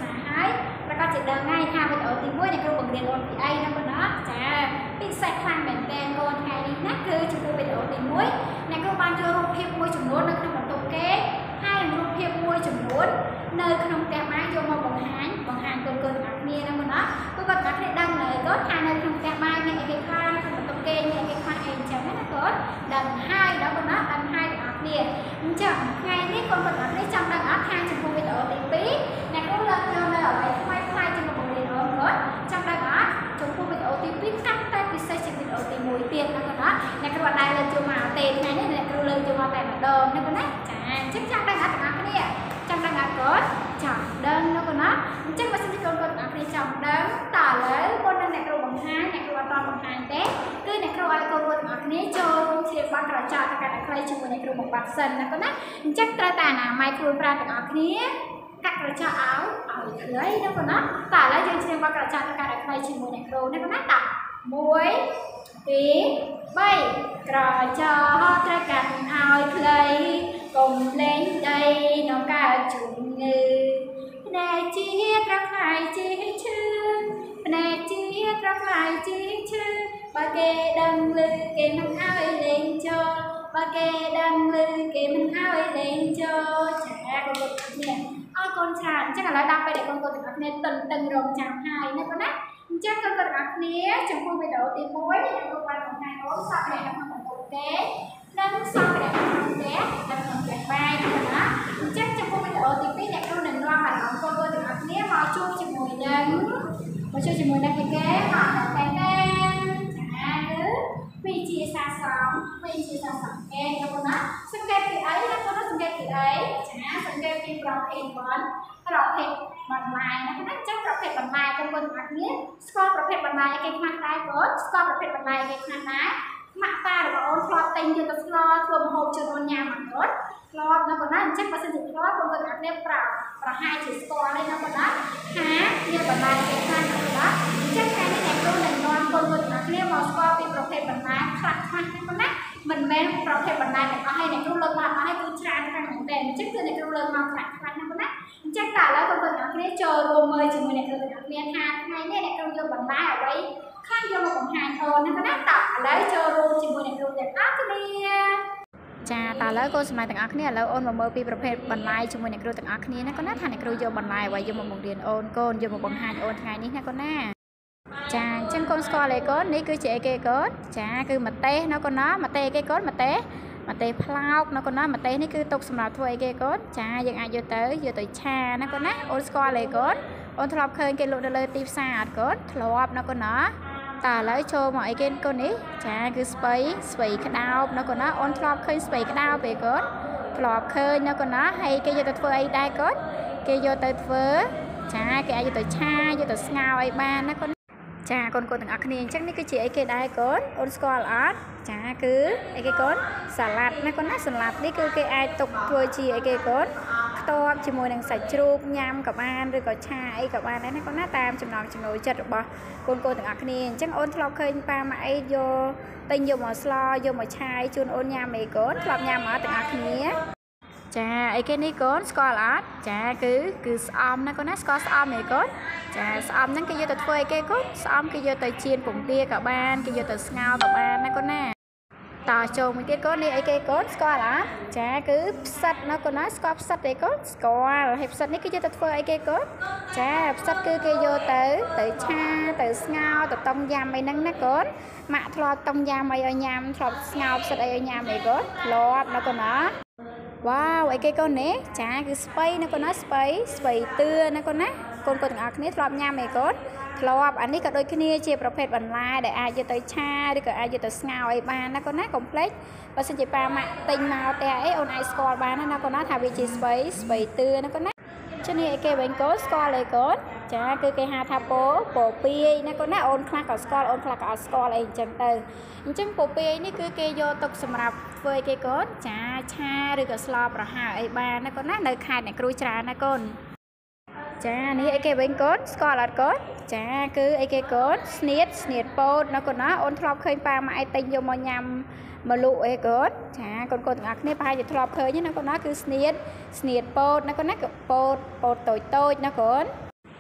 ให้แล้วก็จะเดินง่ายทางไปเอาตีมุ้ยในกลุ่มเรียนโอนพีไอนะคนนะจ้าปิดใส่คลางแบ่งแดงโอนไงนี่นะคือจะพูดไปเอาตีมุ้ยในกลุ่มบ้านเจอรูปเพียบมุ้ยจุ่มล้วนในขนมตกเก๊ให้รูปเพียบมุ้ยจุ่มล้วนเนยขนมแตงไม้โยมมาบังหารเกินอักเนียนะคนนะก็ก็อักเนียดังเลยก็ทานในขนมแตงไม้เนี่ยไอ้ข้างขนมตกเก๊เนี่ยไอ้ข้างเองเจ้าแม่นะก็ดังให้แล้วคนนะดังให้อักเนียจังไงนี่คนอักเนียจังดังอักทางจะพูดไปเอาตีปีในกลุ่มเลิกเดินเลยอะไรไม่จะมาบังเรียนเอาเนาะจังดังอักจะพูดไปเอาตีปีตั้งแต่พิเศษจะไปเอาตีมวยเตียนนะคนนะในกลุ่มใดเลยจะมาเตียนไงเนี่ยในกลุ่มเลยจะมาแต่มาเดิมนะคนนะจ้าจังดังอักอักเนียจังดังอักก็จังเดินนะคนนะจังมาสิ่งที่คนอักเนียจังเดินต่อเลยคนนั้นในกลุ่มบังหารในกลุ่มตอนบังหารเต้คือในกลุ่มอะไรคนอักเนียโจมเสียบ้านกระจายกันใครช่วยในกลุ่มบังสันนะคนนะจังตระตานาไมโครปราอักเนียกัดกระจายเอาเลยนะคนนะแต่แล้วยังเชื่อว่ากระจายกันใครช่วยในกลุ่มนะคนนะตัดมวยตีใบกระจายกันเอาเลยกลมเล่นใจน้องกาจุ่มเงยในจีกระไข่จีชื่อในจีกระไข่จีชื่อปาเกดังลือเกมันเอาเล่นโจปาเกดังลือเกมันเอาเล่นโจแฉคนกดเนี่ยเอาคนชาจังอะไรดังไปเด็กคนกดอักเนี่ยตึงรวมจำหายนะคนนะจังคนกดอักเนี่ยจะพูดไปเดี๋ยวตีมุ้ยในตัววันของนายโอ้สับแหลกของคนเด็กนั่งสับแหลกของเด็กนั่งของเด็กไปนะจังจะพูดไปเดี๋ยวตีปีเนี่ยเราหนึ่งรอบหันของคนกดอักเนี่ยมาช่วยจมูกดังมาช่วยจมูกดังไปแก่หางแต่แน่ปีจีสาสองแกนะคนนะสังเกตปีไอ้นะคนนะสังเกตปีไอ้นะสังเกตปีปลอกเอ็นบอลปลอกเอ็นบอลลายนะคนนั้นจังปลอกเอ็นบอลลายคนคนอักนี้สกอร์ปลอกเอ็นบอลลายเก่งขนาดไหนก็สกอร์ปลอกเอ็นบอลลายเก่งขนาดไหนมาตาหรือว่าโอนคลอดเต็งอยู่กับคลอดรวมโฮมจนโอนยามันก็คลอดนะคนนั้นจังประสิทธิภาพคนคนอักนี้ปราให้ถึงสกอร์เลยนะคนนั้นหาเรื่องบอลลายเก่งขนาดคนนั้นจังการที่ไหนรู้หนึ่งนอนคนคนอักนี้มอสกอร์เป็นปลอกเอ็นบอลลายคลักคลักนะคนนั้นมันแม้ปลอกเอ็นบอลลายแต่ก็ให้ในรุ่นเลิกมาให้คุณชาญกันของแต่จังคือในรุ่นเลิกมาคลักคลักนะคนนั้นจังแต่แล้วคนคนอักนี้เจอรวมมือจมูกในรุ่นอักนี้ทานไงเนี่ยในรุ่นเลิกบอลลายเอาไว้ข้างโยมของหายโอนนะคนนั้นตัดแล้วเจอรวมจมูกในรุ่นเด็กอักนี้จ้าตาแล้วก็สมัยต่างอักเนี่ยแล้วโอนมาเมื่อปีประเภทบรรลัยจมูกในกรูต่างอักนี้นะก็น่าทานในกรูโยมบรรลัยไว้โยมมาเรียนโอนโกนโยมมาบังหารโอนไงนี่นะก็น่าจ้าจังคนสกอร์เลยก็นี่คือเจ๊เกก็จ้าคือมาเต้นะก็น่ามาเต้เกก็มาเต้พลาวนะก็น่ามาเต้นี่คือตกสำหรับถ้วยเกก็จ้ายังอายุเตยอยู่ตัวชานะก็น่าโอนสกอร์เลยก็โอนทลอบเคยเกลุดเลยตีสาดก็ทลอบนะก็น่าตาแล้วโชว์หมอยเกนคนนี้จ้าคือสไปขดาวนะก็น่าโอนทลอบเคยสไปขดาวไปก็ทลอบเคยนะก็น่าให้เกยตัวถ้วยได้ก็เกยตัวถ้วยจ้าเกยอายุตัวชาอยู่ตัวสงาวไอ้บ้านนะก็จ้าคนต่างอักนี้จังนี่คือจีไอเกได้ก่อนโอนสกอร์อาร์ตจ้าคือไอเกก่อนสลัดนะก่อนนะสลัดนี่คือเกไอตกตัวจีไอเกก่อนตัวจมูกหนังใส่จูบยำกับบ้านหรือกับชาไอกับบ้านนั่นก็น่าตามจำนองจำนวนจัดบ่คนต่างอักนี้จังโอนทลอกเคยปามาไอโยเต็งโยหมอสลอโยหมอชายจูนโอนยำไอก่อนทลอกยำหมอต่างอักนี้จ้าไอเกนี่ก่อนสกอร์อาร์ตจ้าคือสอมนะก่อนนะสกอร์สอมไอก่อนจ้าสอมนั่นก็โยตัวถ้วยเกก่อนสอมก็โยตัวเชียนผงเตี้ยกับบ้านก็โยตัวสงาวกับบ้านนะก่อนนะต่อโจมเตี้ยก่อนนี่ไอเกก่อนสกอร์อาร์ตจ้าคือสัตว์นะก่อนนะสกอร์สัตว์ไอก่อนสกอร์เห็บสัตว์นี่ก็โยตัวถ้วยไอเกก่อนจ้าสัตว์คือเกโยตัวชาตัวสงาวตัวต้มยำไอนั่งนะก่อนมาทลอดต้มยำไอยำทลอดสงาวสัตว์ไอยำไอก่อนทลอดนะก่อนนะว้าวไอ้เก๋คนนี้จ้าคือสไปนะคนนะสไปเตือนนะคนนะคนต่างอักนี้ทลอบยามไอ้คนทลอบอันนี้ก็โดยขี้นี้เชียประเภทบรรลัยได้อายุตัวชาหรือก็อายุตัวสงาวไอ้บ้านนะคนนะคอมเพล็กซ์ภาษาจีปามาติงมาแต่ไอ้ออนไอสกอร์บ้านนะคนนะทำวิจิสไปเตือนนะคนนะชนิดไอ้เก๋เป็นโค้ชสกอร์เลยคนจ้าคือเก๋หาทาโปปีนะคนนะออนคลากับสกอร์ออนคลากับสกอร์อะไรจังเตอร์จังโปปีนี่คือเกโยตกสำหรับเฟยเกก้นจ้าชาหรือก็สลอประหารไอ้บ้านนะก็น่าในขายในครูจรานะก้นจ้านี่ไอ้เกเป็นก้นสกอร์ลัดก้นจ้าคือไอ้เกก้นสเนียดโปดนะก็น่าออนทลอบเคยปามาไอ้ติงโยมยำมาลุไอ้ก้นจ้าคนอักนี่พายจะทลอบเคยนี่นะก็น่าคือสเนียดโปดนะก็น่ากับโปดโตยนะก้น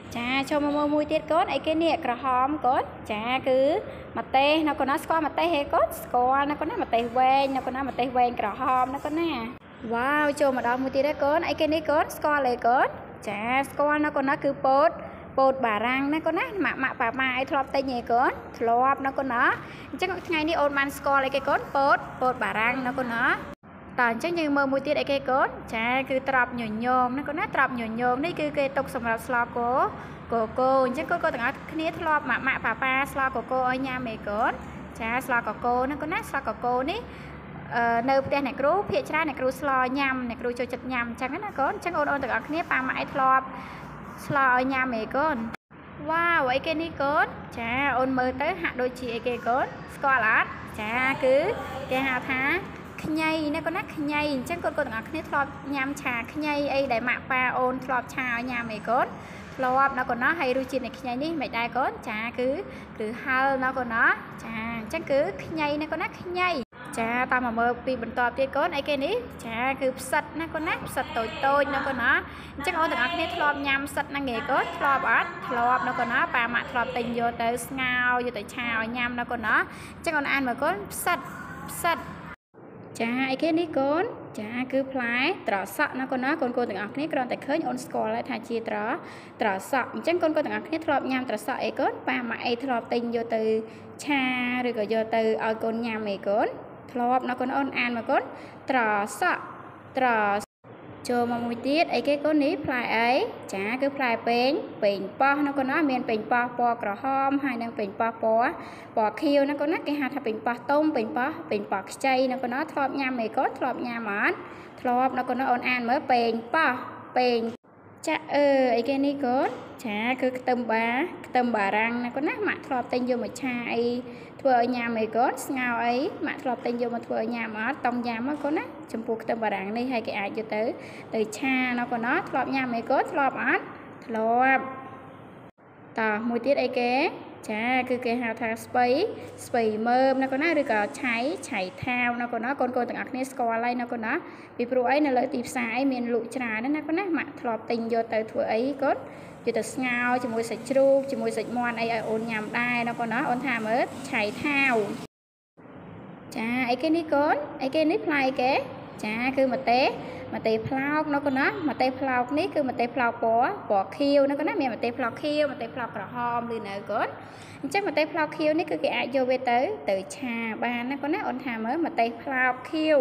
ចាចូលមកមើលមួយទៀតកូនអីគេនេះក្រហមកូនចាគឺម្ទេសនៅកូនណាស្គាល់ម្ទេសហេកូនស្គាល់នៅកូនណាម្ទេសវែងនៅកូនណាម្ទេសវែងក្រហមនៅកូនណាវ៉ាវចូលមកដល់មួយទៀតហើយកូនអីគេនេះកូនស្គាល់ទេកូនចាស្គាល់នៅកូនណាគឺពោតបារាំងណាកូនណាម៉ាក់ប៉ាអីធ្លាប់ទិញហេកូនធ្លាប់នៅកូនណាអញ្ចឹងថ្ងៃនេះអូនបានស្គាល់អីគេកូនពោតបារាំងនៅកូនណាតើអញ្ចឹងយើងមើលមួយទៀតអីគេកូនចាគឺត្រប់ញញងណាកូនណាត្រប់ញញងនេះគឺគេទុកសម្រាប់ស្លកូកូអញ្ចឹងកូនទាំងអស់គ្នាធ្លាប់ម៉ាក់ប៉ាស្លកូឲ្យញ៉ាំហេកូនចាស្លកូណាកូនណាស្លកូនេះនៅផ្ទះអ្នកគ្រូភាគច្រើនអ្នកគ្រូស្លញ៉ាំអ្នកគ្រូចូលចិត្តញ៉ាំអញ្ចឹងណាកូនអញ្ចឹងអូនទាំងអស់គ្នាប៉ាម៉ាក់ឲ្យធ្លាប់ស្លឲ្យញ៉ាំហេកូនវ៉ាវអីគេនេះកូនចាអូនមើលទៅហាក់ដូចជាអីគេកូនស្គាល់អត់ចាគឺគេហៅថាខ្ញីណាកូនណាខ្ញីអញ្ចឹងកូនទាំងអស់គ្នាធ្លាប់ញ៉ាំឆាខ្ញីអីដែលម៉ាក់ប៉ាអូនធ្លាប់ឆាឲ្យញ៉ាំអីកូនធ្លាប់ណាកូនណាហើយរសជាតិនៃខ្ញីនេះមិនដែរកូនចាគឺហឹលណាកូនណាចាអញ្ចឹងគឺខ្ញីណាកូនណាខ្ញីចាតាមមកមើលពីបន្តទៀតកូនអីគេនេះចាគឺផ្សិតណាកូនណាផ្សិតតូចណាកូនណាអញ្ចឹងអូនទាំងអស់គ្នាធ្លាប់ញ៉ាំផ្សិតហ្នឹងហ៎កូនធ្លាប់អត់ធ្លាប់ណាកូនណាប៉ាម៉ាក់ធ្លាប់ទិញយកទៅស្ងោរយកទៅឆាឲ្យញ៉ាំណាកូនណាអញ្ចឹងអូនអានមើលកូនផ្សិតចាអីគេនេះកូនចាគឺផ្លែត្រសក់ណាកូនណាកូនទាំងអស់គ្នាគ្រាន់តែឃើញអូនស្គាល់ថាជាត្រសក់អញ្ចឹងកូនទាំងអស់គ្នាធ្លាប់ញ៉ាំត្រសក់អីកូនប៉ាម៉ាក់អីធ្លាប់ទិញយកទៅឆាឬក៏យកទៅឲ្យកូនញ៉ាំអីកូនធ្លាប់ណាកូនអូនអានមកកូនត្រសក់ចូលមកមួយទៀតអីគេកូននេះផ្លែអីចាគឺផ្លែពេញប៉ោះណាកូនណាមានពេញប៉ោះពណ៌ក្រហមហើយនិងពេញប៉ោះពណ៌ខៀវណាកូនណាគេហៅថាពេញប៉ោះទុំពេញប៉ោះខ្ចីណាកូនណាធ្លាប់ញ៉ាំអីកូនធ្លាប់ញ៉ាំអត់ធ្លាប់ណាកូនណាអូនអានមើលពេញប៉ោះចាអីគេនេះកូនចាគឺខ្ទឹមបារាំងណាកូនណាម៉ាក់ធ្លាប់ទិញយកមកឆាអីធ្វើឲ្យញ៉ាំអីកូនស្ងោរអីម៉ាក់ធ្លាប់ទិញយកមកធ្វើឲ្យញ៉ាំអត់តង់ញ៉ាំកូនណាចំពោះខ្ទឹមបារាំងនេះហើយគេអាចយកទៅឆាណាកូនណាធ្លាប់ញ៉ាំអីកូនធ្លាប់អត់ធ្លាប់តោះមួយទៀតអីគេចាគឺគេហៅថាស្ពៃមើមណាកូនណាឬក៏ឆៃថាវណាកូនណាកូនទាំងអស់គ្នាស្គាល់ហើយណាកូនណាពីព្រោះអីនៅលើទីផ្សារអីមានលក់ច្រើនណាកូនណាម៉ាក់ធ្លាប់ទិញយកទៅធ្វើអីកូនយកទៅស្ងោរជាមួយសាច់ជ្រូកជាមួយសាច់មាន់អីឲ្យអូនញ៉ាំដែរណាកូនណាអូនថាមើលឆៃថាវចាអីគេនេះកូនអីគេនេះផ្លែគេចាគឺម្ទេសផ្លោកណាកូនណាម្ទេសផ្លោកនេះគឺម្ទេសផ្លោកពណ៌ខៀវណាកូនណាមានម្ទេសផ្លោកខៀវម្ទេសផ្លោកក្រហមឬនៅកូនអញ្ចឹងម្ទេសផ្លោកខៀវនេះគឺគេអាចយកវាទៅឆាបានណាកូនណាអូនថាមើលម្ទេសផ្លោកខៀវ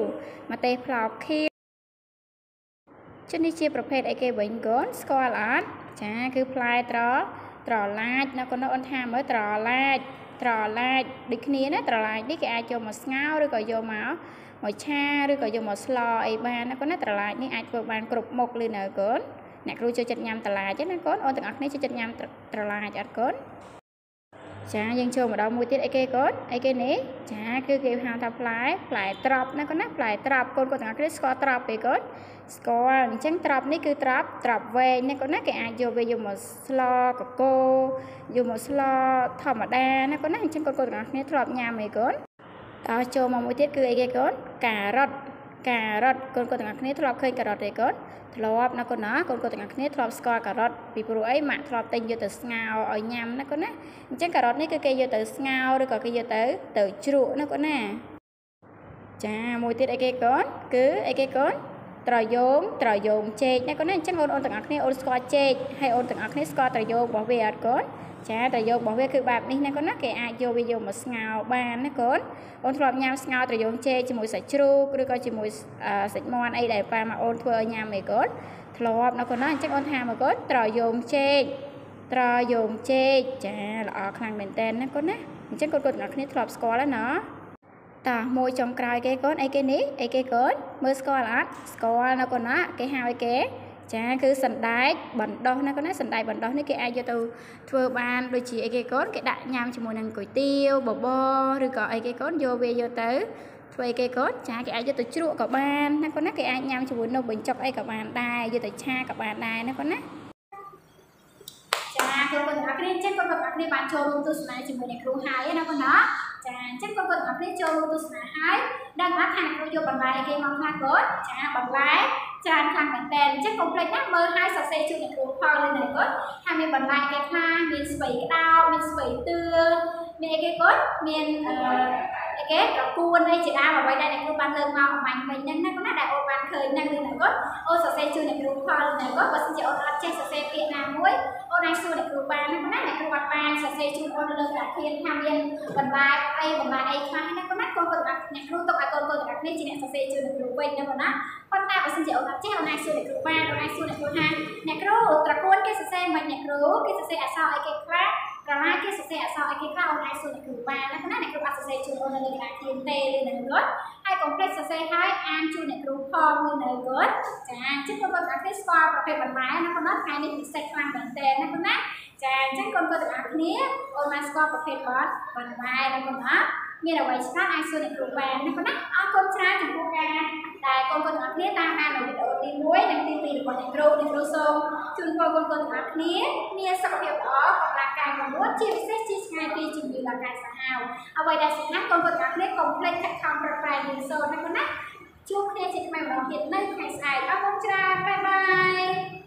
ជំនេះជាប្រភេទអីគេវិញកូនស្គាល់អត់ចាគឺផ្លែត្រឡាចណាកូនណាអូនថាមើលត្រឡាចដូចគ្នាណាត្រឡាចនេះគេអាចយកមកស្ងោរឬក៏យកមកឆាឬក៏យកមកស្លអីបានណាកូនណាត្រឡាចនេះអាចធ្វើបានគ្រប់មុខឬនៅកូនអ្នកគ្រូចូលចិត្តញ៉ាំត្រឡាចណាកូនអូនទាំងអស់គ្នាចូលចិត្តញ៉ាំត្រឡាចអត់កូនចាយើងចូលមកដល់មួយទៀតអីគេកូនអីគេនេះចាគឺគេហៅថាផ្លែត្រប់ណាកូនណាផ្លែត្រប់កូនទាំងអស់គ្នាស្គាល់ត្រប់ទេកូនស្គាល់អញ្ចឹងត្រប់នេះគឺត្រប់វែងណាកូនណាគេអាចយកមកស្លកកូយកមកស្លធម្មតាណាកូនណាអញ្ចឹងកូនទាំងអស់គ្នាធ្លាប់ញ៉ាំអីកូនតោះចូលមកមួយទៀតគឺអីគេកូនការ៉ុតកូនទាំងអស់គ្នាធ្លាប់ឃើញការ៉ុតទេកូនធ្លាប់ណាកូនណាកូនទាំងអស់គ្នាធ្លាប់ស្គាល់ការ៉ុតពីព្រោះអីម៉ាក់ធ្លាប់ទិញយកទៅស្ងោរឲ្យញ៉ាំណាកូនណាអញ្ចឹងការ៉ុតនេះគឺគេយកទៅស្ងោរឬក៏គេយកទៅជ្រក់ណាកូនណាចាមួយទៀតអីគេកូនគឺអីគេកូនត្រយងចេកណាកូនណាអញ្ចឹងអូនទាំងអស់គ្នាអូនស្គាល់ចេកហើយអូនទាំងអស់គ្នាស្គាល់ត្រយងរបស់វាអត់កូនចាត្រយងរបស់វាគឺបែបនេះណាកូនណាគេអាចយកមកស្ងោរបានណាកូនអូនធ្លាប់ញ៉ាំស្ងោរត្រយងចេកជាមួយសាច់ជ្រូកឬក៏ជាមួយសាច់មាន់អីដែលប៉ាមកអូនធ្វើឲ្យញ៉ាំអីកូនធ្លាប់ណាកូនណាអញ្ចឹងអូនថាមកកូនត្រយងចេកចាល្អខ្លាំងមែនតើណាកូនណាអញ្ចឹងកូនទាំងអស់គ្នាធ្លាប់ស្គាល់ហើយណាតោះមួយចុងក្រោយគេកូនអីគេនេះអីគេកូនមើលស្គាល់អត់ស្គាល់ណាកូនណាគេហៅអីគេចាគឺសណ្ដែកបណ្ដុះណាកូនណាសណ្ដែកបណ្ដុះនេះគេអាចយកទៅធ្វើបានដូចជាអីគេកូនគេដាក់ញ៉ាំជាមួយនឹងគុយទាវបបរឬក៏អីគេកូនយកទៅធ្វើអីគេកូនចាគេអាចយកទៅជ្រក់ក៏បានណាកូនណាគេអាចញ៉ាំជាមួយនំបញ្ចុកអីក៏បានដែរយកទៅឆាក៏បានដែរណាកូនណាចាកូនទាំងអស់គ្នាអញ្ចឹងកូនទាំងអស់គ្នាបានចូលរួមទស្សនាជាមួយនឹងគ្រូហើយណាកូនណាចាអញ្ចឹងកូនទាំងអស់គ្នាចូលរួមទស្សនាហើយដឹងថាគ្រូយកបន្លែគេមកខ្លះកូនចាបន្លែច្រើនខ្លាំងមែនតើអញ្ចឹងកុំភ្លេចណាមើលហើយសរសេរជួយអ្នកគ្រូផងលើនេះកូនថាមានមានបន្លែគេខ្លះមានស្ពៃក្តោបមានស្ពៃទឿមានអីគេគាត់មានអីគេត្រកួនអីជាដើមអ្វីដែលអ្នកគ្រូបានលើកមកអំបញ្ញមិញហ្នឹងណាគាត់ណាដែលអូនបានឃើញហ្នឹងគឺអ្នកគាត់អូនសរសេរជួយអ្នកគ្រូផលអ្នកគាត់បើសិនជាអូនអត់ចេះសរសេរពាក្យណាមួយអូនអាចសួរអ្នកគ្រូបានណាគាត់ណាអ្នកគ្រូបានសរសេរជួយអូនលើក្រាធានថាមានបន្លែអីខ្លះណាគាត់ណាកូនៗអ្នកគ្រូទុកឲ្យកូនៗទាំងអស់គ្នាជាអ្នកសរសេរជួយអ្នកគ្រូវិញណាគាត់ណាប៉ុន្តែបើសិនជាអូនអត់ចេះអូនអាចសួរអ្នកគ្រូបានអូនអាចសួរអ្នកគ្រូថាអ្នកគ្រូត្រកួនគេសរសេរមិនអ្នកគ្រូគេសរសេរអក្សរអីគេខ្លះក្រឡាគេសរសេរអក្សរអីគេខ្លះអូនអាចសួរអ្នកគ្រូបានណាគាត់ណាអ្នកគ្រូអាចសរសេរជួយអូននៅលើក្រាធានទេឬនៅគាត់ហើយកុំភ្លេចសរសេរឲ្យអានជួយអ្នកគ្រូផងឬនៅគាត់ចាអញ្ចឹងកូនៗទាំងអស់គ្នាស្គាល់ប្រភេទបន្លែណាគាត់ណាថ្ងៃនេះពិសេសខ្លាំងមែនទែនណាគាត់ណាចាអញ្ចឹងកូនៗទាំងអស់គ្នាអូនបានស្គាល់ប្រភេទបន្លែណាគាត់ណាមានអ្វីឆ្លាតអាចសួរអ្នកគ្រូបានណាគាត់ណាអរគុណច្រើនចំពោះការដែលកូនៗទាំងអស់គ្នាតាមដានវីដេអូទី1និងទី2របស់អ្នកគ្រូសូមជូនពរកូនៗទាំងអស់គ្នាមានសុខភាពល្អកម្លាំងកាយកម្ពុជាជាពិសេសជាឆ្ងាយពីជំងឺដល់កាយសាហាវអ្វីដែលសំខាន់កូនៗទាំងអស់គ្នាកុំភ្លេចខិតខំប្រឹងប្រែងរៀនសូត្រណាគាត់ណាជួបគ្នាជាថ្មីម្ដងទៀតនៅថ្ងៃស្អែកអរគុណច្រើនបាយបាយ